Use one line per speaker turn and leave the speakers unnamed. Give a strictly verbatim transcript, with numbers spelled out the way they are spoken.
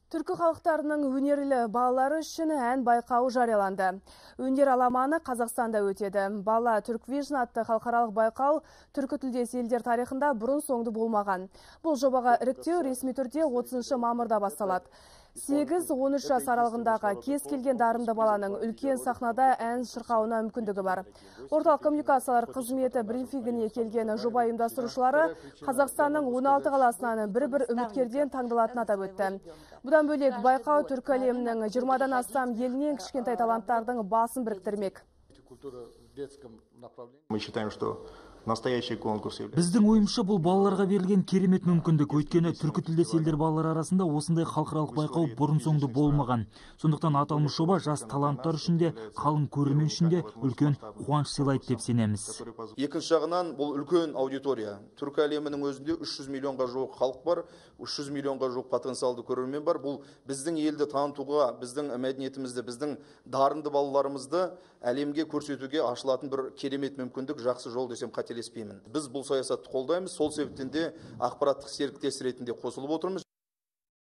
Түркі халықтарының өнерлі балалары үшін ән байқауы жарияланды. Өнер аламаны Қазақстанда өтеді. Бала Turkvision атты халықаралық байқау түркі тілдес елдер тарихында бұрын соңды болмаған. Бұл жобаға іріктеу ресми түрде отызыншы мамырда басталады. сегіз он үш жас аралығындағы кез келген дарынды баланың үлкен сахнада ән шырқауына мүмкіндігі бар. Орталық коммуникациялар қызметі брифингіне келген жоба ұйымдастырушылары Қазақстанның он алты қаласынан бір-бір үміткерден таңдалатынын атап өтті. Бұдан бөлек байқау түркі әлемінің жиырмадан астам елінен кішкентай таланттардың басын біріктірмек.
Мы считаем, что настоящий конкурс.
Біздің ойымызша бұл балаларға берілген керемет мүмкіндік. Өйткені түркі тілдес елдер балалар арасында осындай халықаралық байқау бұрын соңды болмаған. Сондықтан аталмыш жоба жас таланттар үшін де, қалың көрермен үшін де үлкен қуаныш сыйлайды деп сенеміз.
Екінші жағынан бұл үлкен аудитория. Түркі әлемінің өзінде үш жүз миллионға жуық халық бар, үш жүз миллионға жуық потенциалды көрермен бар. Бұл біздің елді танытуға, біздің мәдениетімізді, біздің дарынды балаларымызды әлемге көрсетуге ашылатын бір керемет мүмкіндік, жақсы жол десем қателеспеймін. Біз бұл саясатты қолдаймыз, сол себептен де ақпараттық серіктес ретінде қосылып отырмыз.